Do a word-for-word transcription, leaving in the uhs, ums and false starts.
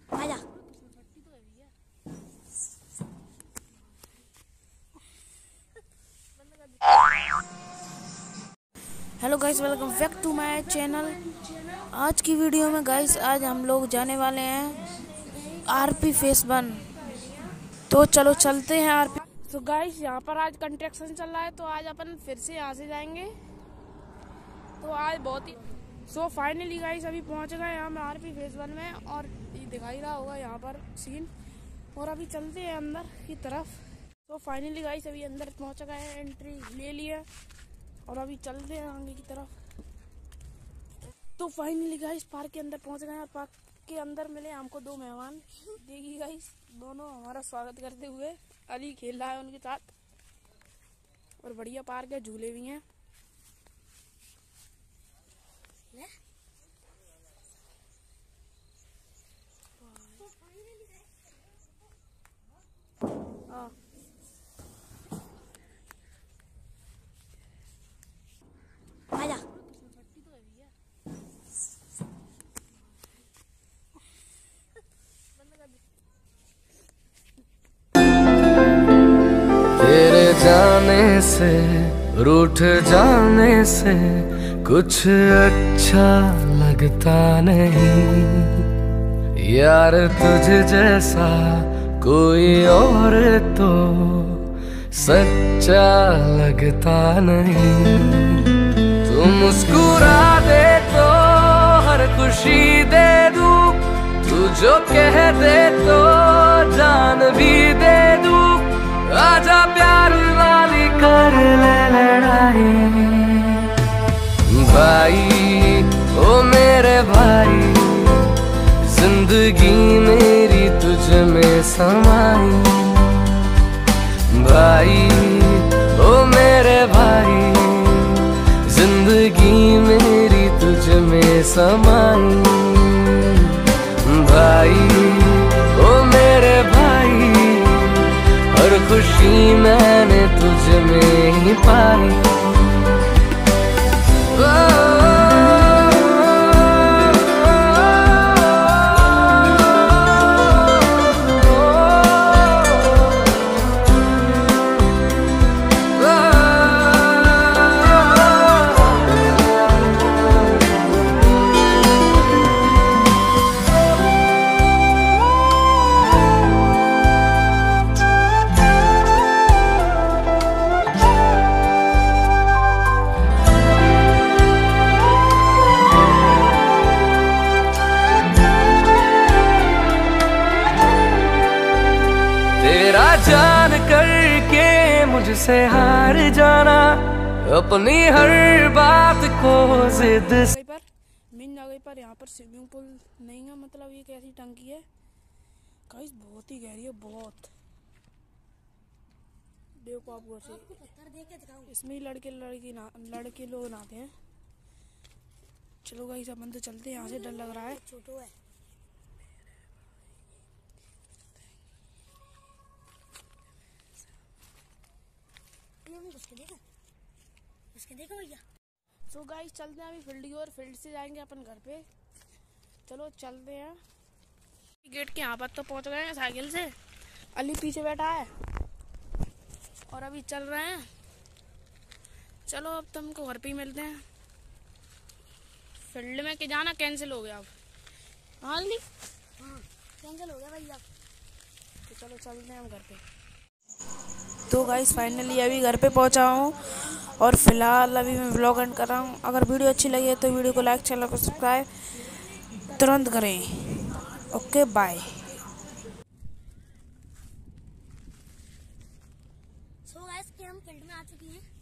आजा। Hello guys, welcome back to my channel. आज की वीडियो में गाइस आज हम लोग जाने वाले हैं आरपी फेस वन। तो चलो चलते हैं आरपी। तो गाइस यहाँ पर आज कंस्ट्रक्शन चल रहा है, तो आज अपन फिर से यहाँ से जाएंगे। तो आज बहुत ही सो फाइनली गाइस अभी पहुँच गए यहाँ में आरपी फेस वन में, और ये दिखाई रहा होगा यहाँ पर सीन। और अभी चलते हैं अंदर की तरफ। तो फाइनली गाइस अभी अंदर पहुँच गए हैं, एंट्री ले लिया और अभी चलते हैं आगे की तरफ। तो फाइनली गाइस पार्क के अंदर पहुंच गए हैं। पार्क के अंदर मिले हमको दो मेहमान। देखिए गाइस, दोनों हमारा स्वागत करते हुए। अली खेल रहा है उनके साथ, और बढ़िया पार्क है, झूले भी हैं। हाँ आजा। तेरे जाने से रूठ जाने से कुछ अच्छा लगता नहीं यार, तुझ जैसा कोई और तो सच्चा लगता नहीं। तू मुस्कुरा दे तो हर खुशी दे दूं, तू जो कह दे तो जान भी दे दूं। आजा प्यार वाली कर ले लड़ाई, भाई ओ मेरे भाई, जिंदगी मेरी तुझ में समाई। भाई ओ मेरे भाई, जिंदगी मेरी तुझ में समाई। भाई ओ मेरे भाई, हर खुशी मैंने तुझ में ही पाई। जान करके मुझसे हार जाना, अपनी हर बात को जिद से। पर मेन जगह पर यहाँ पर स्विमिंग पूल नहीं है, मतलब ये कैसी टंकी है गाइस, बहुत ही गहरी है, बहुत। देखो आपको इसमें लड़के लड़की ना लड़के लोग नहाते हैं। चलो गाइस अपन तो चलते हैं यहाँ से, डर लग रहा है। छोटो है उसके देखा उसके देखा भैया। सो गाइस चलते हैं अभी फील्ड की ओर, फील्ड से जाएंगे अपन घर पे। चलो चलते हैं। गेट के यहाँ पर तो पहुंच गए हैं साइकिल से। अली पीछे बैठा है और अभी चल रहे हैं। चलो अब तुमको घर पे ही मिलते हैं। फील्ड में के जाना कैंसिल हो गया अब। हाँ अली, हाँ कैंसिल हो गया भैया। तो चलो चलते हैं हम घर पे। तो गाइस फाइनली अभी घर पे पहुंचा हूँ, और फिलहाल अभी मैं व्लॉग एंड कर रहा हूँ। अगर वीडियो अच्छी लगी है तो वीडियो को लाइक, चैनल को सब्सक्राइब तुरंत करें। Okay bye. सो गाइस हम फील्ड में आ चुकी हैं।